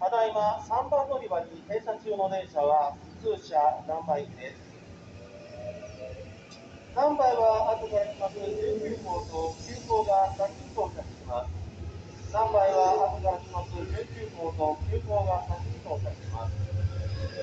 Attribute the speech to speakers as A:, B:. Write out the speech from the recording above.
A: ただいま3番乗り場に停車中の電車は普通車ナンバー行きです。ナンバーは後から来ます19号と9号が先に到着します。ナンバーは後から来ます19号と9号が先に到着します。